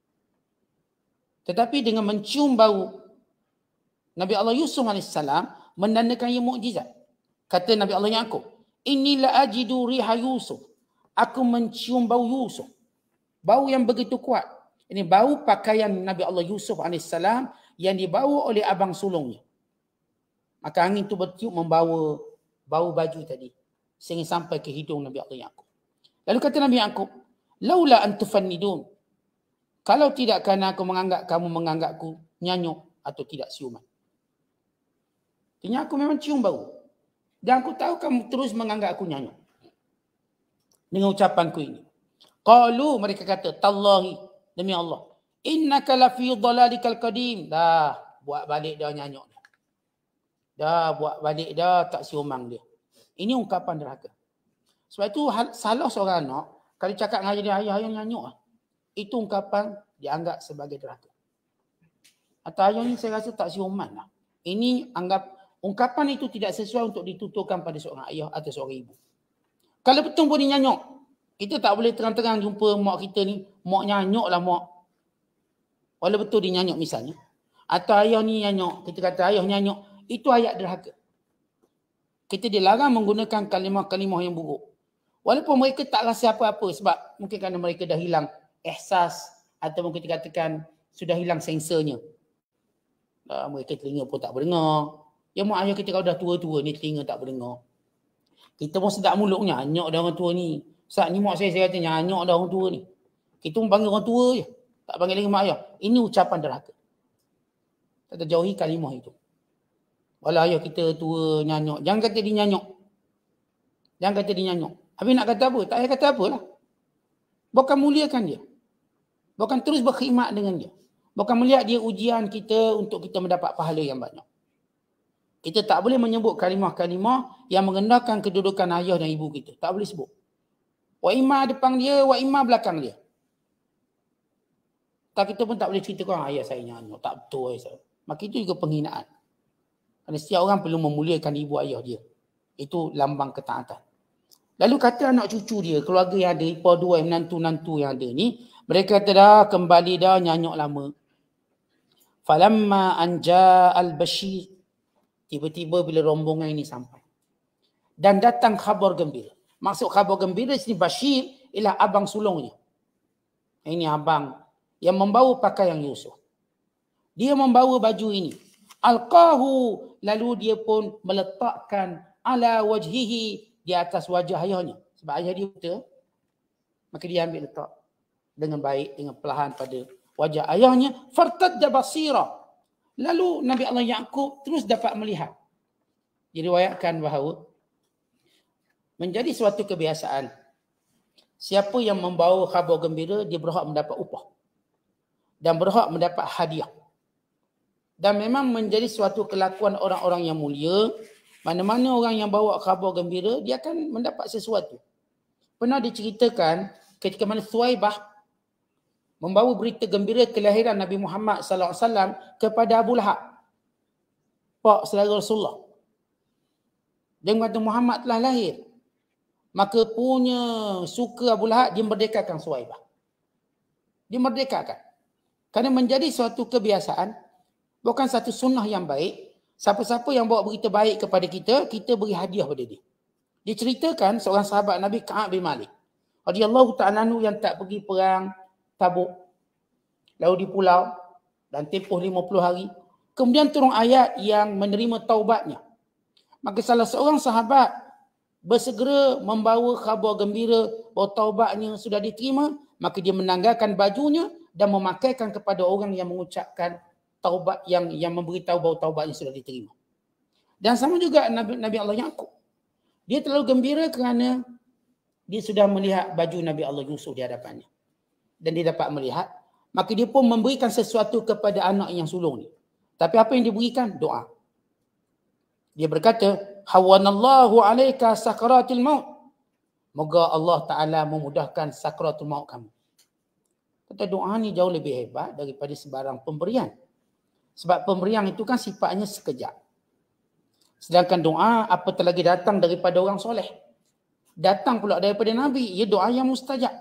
Tetapi dengan mencium bau Nabi Allah Yusuf AS menandakan ia mukjizat. Kata Nabi Allah Yaqub, inilah ajidu riha Yusuf. Aku mencium bau Yusuf. Bau yang begitu kuat. Ini bau pakaian Nabi Allah Yusuf AS yang dibawa oleh abang sulungnya. Maka angin itu bertiup membawa bau baju tadi. Sehingga sampai ke hidung Nabi Allah Yaqub. Lalu kata Nabi Yaqub, laula antufannidun. Kalau tidak kerana aku kamu menganggapku nyanyuk atau tidak siuman. Artinya aku memang cium bau. Dan aku tahu kamu terus menganggap aku nyanyuk. Dengan ucapanku ini. Qalu, mereka kata, tallahi, demi Allah. Innaka lafi dhalalikal qadim. Dah, buat balik dah nyanyuk. Dah, buat balik dah tak siumang dia. Ini ungkapan derhaka. Sebab itu salah seorang anak, kalau cakap dengan dia, ayah nyanyuk. Itu ungkapan dianggap sebagai derhaka. Atau ayah ni saya rasa tak siuman lah. Ini anggap ungkapan itu tidak sesuai untuk dituturkan pada seorang ayah atau seorang ibu. Kalau betul pun dia nyanyuk, kita tak boleh terang-terang jumpa mak kita ni, mak nyanyuk lah mak. Walau betul dia nyanyuk misalnya. Atau ayah ni nyanyuk, kita kata ayah nyanyuk, itu ayat derhaka. Kita dilarang menggunakan kalimah-kalimah yang buruk. Walaupun mereka tak rasa apa-apa sebab mungkin kerana mereka dah hilang ihsas atau mungkin kita katakan sudah hilang sensornya. Mereka telinga pun tak berdengar. Ya mak ayah kita kalau dah tua-tua ni telinga tak berdengar. Kita pun sedap mulutnya, nyok dah orang tua ni. Ustaz ni mak saya kata nyok dah orang tua ni. Kita pun panggil orang tua je. Tak panggil lagi mak ayah. Ini ucapan derhaka. Tak terjauhi kalimah itu. Walau ayah kita tua nyanyok. Jangan kata dia nyanyok. Jangan kata dia nyanyok. Habis nak kata apa? Tak payah kata apalah. Bukan muliakan dia. Bukan terus berkhidmat dengan dia. Bukan melihat dia ujian kita untuk kita mendapat pahala yang banyak. Kita tak boleh menyebut kalimah-kalimah yang merendahkan kedudukan ayah dan ibu kita. Tak boleh sebut. Wa imma depan dia, wa imma belakang dia. Tak, kita pun tak boleh ceritakan ayah saya nyanyok. Tak betul ayah saya. Maka itu juga penghinaan. Kerana setiap orang perlu memuliakan ibu ayah dia. Itu lambang ketaatan. Lalu kata anak cucu dia, keluarga yang ada, ipar dua, menantu-nantu yang ada ni, mereka kata dah kembali dah nyanyok lama. Falamma anja al-bashir. Tiba-tiba bila rombongan ini sampai. Dan datang khabar gembira. Maksud khabar gembira sini Bashir ialah abang sulungnya. Ini abang yang membawa pakaian Yusuf. Dia membawa baju ini. Alqahu, lalu dia pun meletakkan ala wajhihi, di atas wajah ayahnya. Sebab ayah dia buta. Maka dia ambil letak dengan baik, dengan perlahan pada wajah ayahnya. Fartadda basira. Lalu Nabi Allah Yaqub terus dapat melihat. Diriwayatkan bahawa menjadi suatu kebiasaan, siapa yang membawa khabar gembira, dia berhak mendapat upah. Dan berhak mendapat hadiah. Dan memang menjadi suatu kelakuan orang-orang yang mulia, mana-mana orang yang bawa khabar gembira, dia akan mendapat sesuatu. Pernah diceritakan ketika mana Thuwaibah membawa berita gembira kelahiran Nabi Muhammad SAW kepada Abu Lahab, pak saudara Rasulullah. Dia kata Muhammad telah lahir. Maka punya suka Abu Lahab, dia merdekakan Thuwaibah. Dia merdekakan. Kerana menjadi suatu kebiasaan, bukan satu sunnah yang baik. Siapa-siapa yang bawa berita baik kepada kita, kita beri hadiah pada dia. Diceritakan seorang sahabat Nabi Ka'ab bin Malik radhiyallahu ta'ala anhu yang tak pergi perang Tabuk, lalu di pulau dan tempoh 50 hari. Kemudian turun ayat yang menerima taubatnya. Maka salah seorang sahabat bersegera membawa khabar gembira bahawa taubatnya sudah diterima. Maka dia menanggalkan bajunya dan memakaikan kepada orang yang mengucapkan taubat, yang memberitahu bahawa taubatnya sudah diterima. Dan sama juga Nabi Allah Yaqub. Dia terlalu gembira kerana dia sudah melihat baju Nabi Allah Yusuf di hadapannya. Dan dia dapat melihat, maka dia pun memberikan sesuatu kepada anak yang sulung ni. Tapi apa yang diberikan? Doa. Dia berkata, Hawanallahu alaika sakaratil maut. Moga Allah Ta'ala memudahkan sakaratul maut kamu. Kata doa ni jauh lebih hebat daripada sebarang pemberian. Sebab pemberian itu kan sifatnya sekejap. Sedangkan doa apatah lagi datang daripada orang soleh. Datang pula daripada Nabi, ia doa yang mustajab.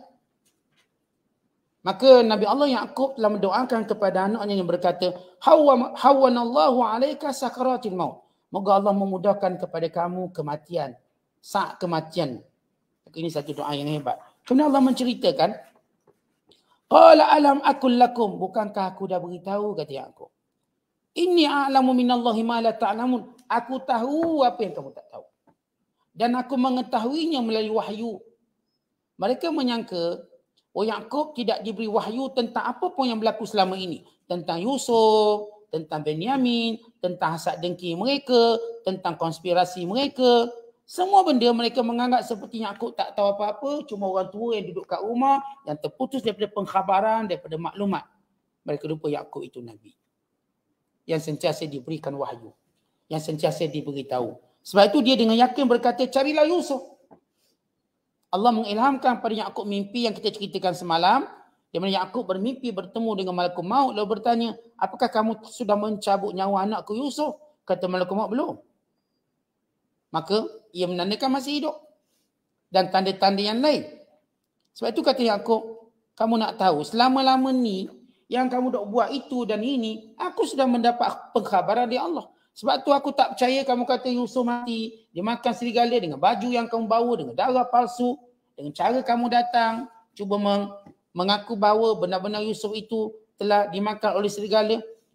Maka Nabi Allah Yaqub telah mendoakan kepada anaknya yang berkata, Hawanallahu alaika sakaratil maut. Moga Allah memudahkan kepada kamu kematian, saat kematian. Ini satu doa yang hebat. Kemudian Allah menceritakan, Qala alam akul lakum, bukankah aku dah beritahu, kata Yaqub. Inni a'lamu minallahi ma la ta'lamun. Aku tahu apa yang kamu tak tahu. Dan aku mengetahuinya melalui wahyu. Mereka menyangka, Yaqub tidak diberi wahyu tentang apa pun yang berlaku selama ini. Tentang Yusuf, tentang Benyamin, tentang hasad dengki mereka, tentang konspirasi mereka. Semua benda mereka menganggap seperti Yaqub tak tahu apa-apa. Cuma orang tua yang duduk kat rumah, yang terputus daripada pengkhabaran, daripada maklumat. Mereka lupa Yaqub itu Nabi. Yang sentiasa diberikan wahyu. Yang sentiasa diberitahu. Sebab itu dia dengan yakin berkata, carilah Yusuf. Allah mengilhamkan pada Yaqub mimpi yang kita ceritakan semalam. Di mana Yaqub bermimpi bertemu dengan malaikat maut lalu bertanya, apakah kamu sudah mencabut nyawa anakku Yusuf? Kata malaikat maut, belum. Maka ia menandakan masih hidup. Dan tanda-tanda yang lain. Sebab itu kata Yaqub, kamu nak tahu selama-lama ni yang kamu dok buat itu dan ini, aku sudah mendapat pengkhabaran dari Allah. Sebab tu aku tak percaya kamu kata Yusuf mati, dia makan serigala dengan baju yang kamu bawa, dengan darah palsu, dengan cara kamu datang, cuba mengaku bahawa benar-benar Yusuf itu telah dimakan oleh serigala.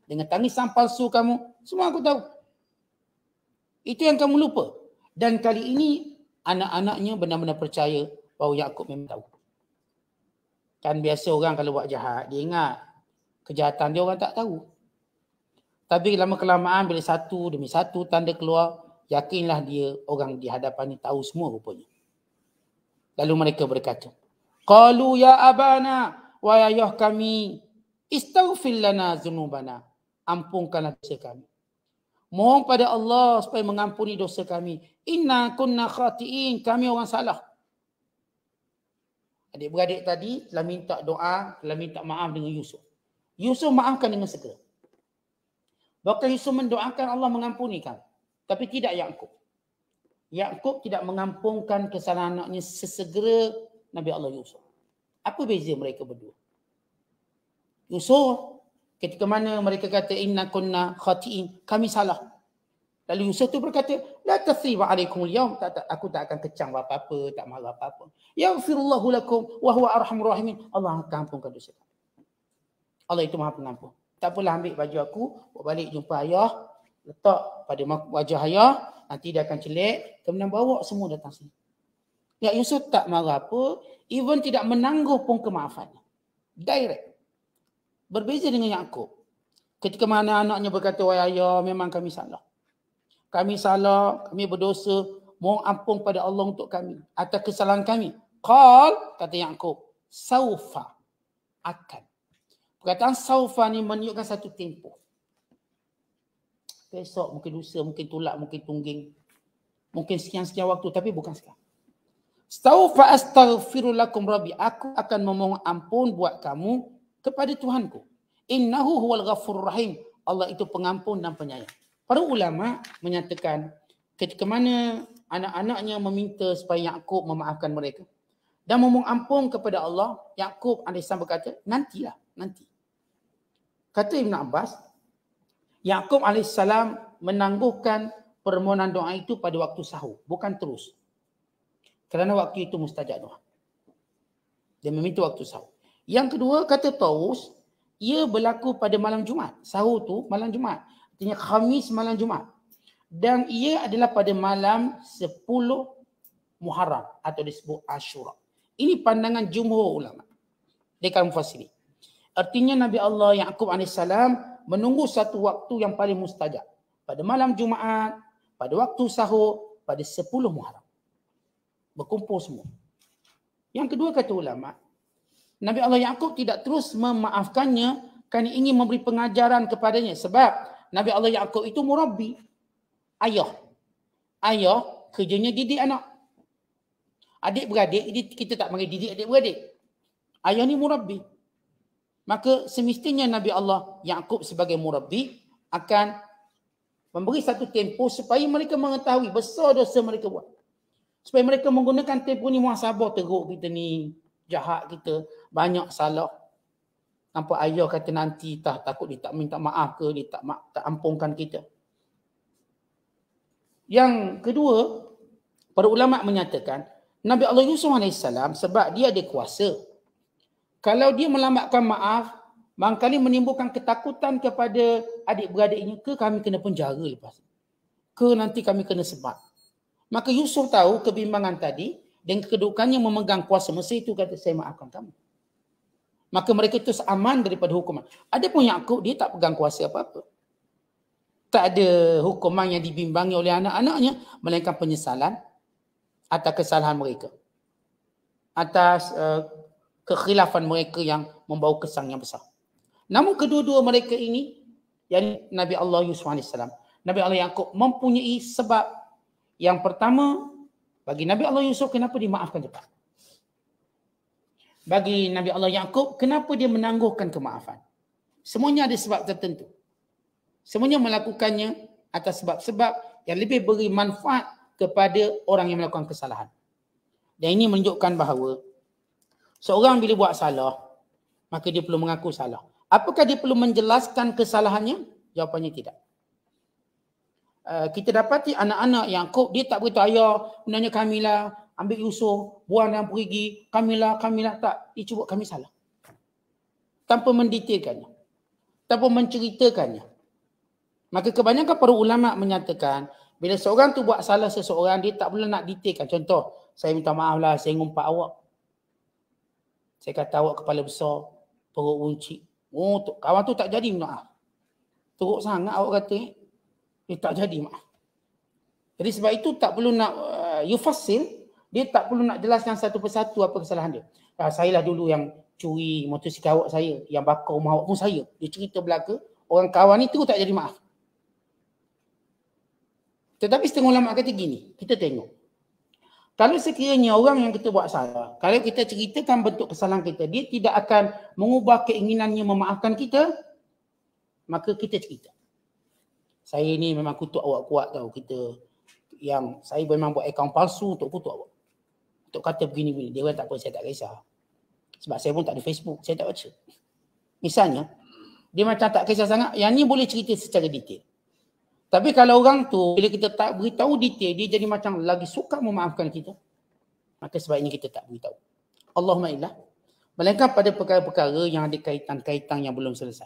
dengan tangisan palsu kamu, semua aku tahu. Itu yang kamu lupa. Dan kali ini anak-anaknya benar-benar percaya bahawa Yakub memang tahu. Kan biasa orang kalau buat jahat, dia ingat kejahatan dia orang tak tahu. Tapi lama-kelamaan bila satu demi satu tanda keluar, yakinlah dia orang di hadapan ni tahu semua rupanya. Lalu mereka berkata, qalu ya abana, wa ayah kami, istaghfir lana dzunubana, ampunkanlah dosa kami. Mohon pada Allah supaya mengampuni dosa kami. Inna kunna khati'in, kami orang salah. Adik-beradik tadi telah minta doa, telah minta maaf dengan Yusuf. Yusuf maafkan dengan segera. Bahkan Yusuf mendoakan Allah mengampuni kami. Tapi tidak Yakub. Yakub tidak mengampunkan kesalahan anaknya sesegera Nabi Allah Yusuf. Apa beza mereka berdua? Yusuf ketika mana mereka kata inna kunna khati'in, kami salah. Lalu Yusuf tu berkata, la tathriba alaikum al-yawm, aku tak akan kecang apa-apa, tak marah apa-apa. Yaghfirullahu lakum wa huwa arhamur rahimin. Allah akan ampunkan dosa kamu. Allah itu Maha Pengampun. Tak apalah, ambil baju aku, bawa balik jumpa ayah, letak pada wajah ayah, nanti dia akan celik, kemudian bawa semua datang sini. Ya, Yusuf tak marah apa, even tidak menangguh pun kemaafannya. Direct. Berbeza dengan Yakub. Ketika mana anaknya berkata, wahai ayah, memang kami salah. Kami salah, kami berdosa, mohon ampun pada Allah untuk kami atas kesalahan kami. Qal, kata Yakub, saufa, akan. Perkataan saufa ni menunjukkan satu tempoh. Besok, mungkin lusa, mungkin tulak, mungkin tungging. Mungkin sekian-sekian waktu, tapi bukan sekarang. Saufa astaghfiru lakum rabbi, aku akan memohon ampun buat kamu kepada Tuhanku. Innahu huwal ghafurur rahim. Allah itu pengampun dan penyayang. Para ulama menyatakan ketika mana anak-anaknya meminta supaya Yakub memaafkan mereka dan memohon ampun kepada Allah, Yakub AS berkata, nantilah, nanti. Kata Ibn Abbas, Yakub AS menangguhkan permohonan doa itu pada waktu sahur, bukan terus. Kerana waktu itu mustajab doa. Dia meminta waktu sahur. Yang kedua, kata Taus, ia berlaku pada malam Jumaat. Sahur tu malam Jumaat. Artinya Khamis malam Jumaat. Dan ia adalah pada malam 10 Muharram atau disebut Ashura. Ini pandangan jumhur ulama. Dekat mufassirin. Artinya Nabi Allah Yakub AS menunggu satu waktu yang paling mustajab. Pada malam Jumaat, pada waktu sahur, pada 10 Muharram. Berkumpul semua. Yang kedua kata ulama, Nabi Allah Yakub tidak terus memaafkannya kerana ingin memberi pengajaran kepadanya. Sebab Nabi Allah Yakub itu murabbi. Ayah. Ayah kerjanya didik anak. Adik-beradik, kita tak panggil didik adik-beradik. Ayah ni murabbi. Maka semestinya Nabi Allah Yakub sebagai murabbi akan memberi satu tempoh supaya mereka mengetahui besar dosa mereka buat. Supaya mereka menggunakan tempoh ni muhasabah, teruk kita ni, jahat kita, banyak salah. Nampak ayah kata nanti takut dia tak minta maaf ke, dia tak ampunkan kita. Yang kedua, para ulama menyatakan Nabi Allah Yusuf AS sebab dia ada kuasa. Kalau dia melambatkan maaf, barangkali menimbulkan ketakutan kepada adik-beradiknya, ke kami kena penjara lepas, ke nanti kami kena sebat. Maka Yusuf tahu kebimbangan tadi dan kedudukannya memegang kuasa Mesir itu, kata saya maafkan kamu. Maka mereka terus aman daripada hukuman. Adapun Yakub, dia tak pegang kuasa apa-apa. Tak ada hukuman yang dibimbangi oleh anak-anaknya, melainkan penyesalan atas kesalahan mereka. Atas kekhilafan mereka yang membawa kesan yang besar. Namun kedua-dua mereka ini, yang Nabi Allah Yusuf AS, Nabi Allah Yakub mempunyai sebab. Yang pertama, bagi Nabi Allah Yusuf, kenapa dia maafkan cepat? Bagi Nabi Allah Yakub, kenapa dia menangguhkan kemaafan? Semuanya ada sebab tertentu. Semuanya melakukannya atas sebab-sebab yang lebih beri manfaat kepada orang yang melakukan kesalahan. Dan ini menunjukkan bahawa seorang bila buat salah, maka dia perlu mengaku salah. Apakah dia perlu menjelaskan kesalahannya? Jawapannya tidak. Kita dapati anak-anak Yakub, dia tak beritahu ayah, sebenarnya kamilah ambil Yusuf, buang dan pergi, kamilah, tak. Dia cuba kami salah. Tanpa mendetailkannya. ataupun menceritakannya. Maka kebanyakan para ulama menyatakan bila seorang tu buat salah seseorang, dia tak boleh nak detailkan. Contoh, saya minta maaf lah, saya ngumpat awak. Saya kata awak kepala besar, perut runcit. Oh, kawan tu tak jadi maaf. Teruk sangat awak kata, dia tak jadi maaf. Jadi sebab itu tak perlu nak yufasil, dia tak perlu nak jelaskan satu persatu apa kesalahan dia. Saya lah dulu yang curi motosikal awak saya, yang bakar rumah awak pun saya. Dia cerita belaka, orang kawan ni terus tak jadi maaf. Tetapi setengah ulama kata gini, kita tengok. Kalau sekiranya orang yang kita buat salah, kalau kita ceritakan bentuk kesalahan kita, dia tidak akan mengubah keinginannya memaafkan kita, maka kita cerita. Saya ni memang kutuk awak kuat tau, kita yang saya memang buat akaun palsu untuk kutuk awak. Untuk kata begini-begini, dia kata tak apa, saya tak kisah. Sebab saya pun tak ada Facebook, saya tak baca. Misalnya, dia macam tak kisah sangat, yang ni boleh cerita secara detail. Tapi kalau orang tu, bila kita tak beritahu detail, dia jadi macam lagi suka memaafkan kita. Maka sebaiknya kita tak beritahu. Allahumma illah. Melainkan pada perkara-perkara yang ada kaitan-kaitan yang belum selesai.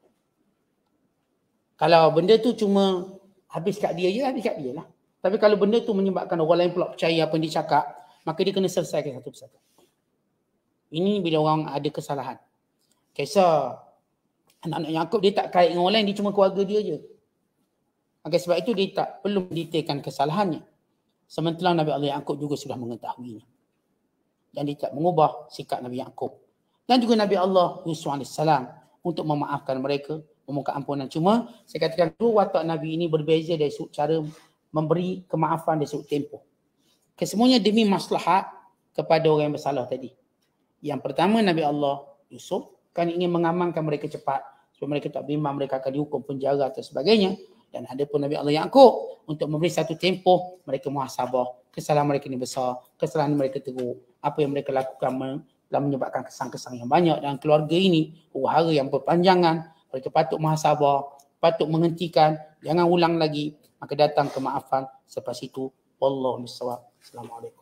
Kalau benda tu cuma habis kat dia je, habis kat dia lah. Tapi kalau benda tu menyebabkan orang lain pula percaya apa yang dia cakap, maka dia kena selesaikan satu persatu. Ini bila orang ada kesalahan. Kisah anak-anak Yaqub, dia tak kait dengan orang lain, dia cuma keluarga dia je. Maka sebab itu dia tak perlu mendetailkan kesalahannya. Sementara Nabi Allah Yaqub juga sudah mengetahuinya. Dan dia tak mengubah sikap Nabi Yaqub. Dan juga Nabi Allah Yusuf AS untuk memaafkan mereka, memohon ampunan. Cuma saya katakan dua watak Nabi ini berbeza dari cara memberi kemaafan dari sudut tempoh. Kesemuanya demi maslahat kepada orang yang bersalah tadi. Yang pertama Nabi Allah Yusuf kan ingin mengamankan mereka cepat supaya mereka tak bimbang mereka akan dihukum penjara atau sebagainya. Dan ada pun Nabi Allah Yaqub untuk memberi satu tempoh mereka muhasabah. Kesalahan mereka ni besar, kesalahan mereka teruk. Apa yang mereka lakukan telah menyebabkan kesan-kesan yang banyak dalam keluarga ini, huru-hara yang berpanjangan. Mereka patut muhasabah, patut menghentikan, jangan ulang lagi. Maka datang kemaafan. Selepas itu, wallahu bissawab. Assalamualaikum.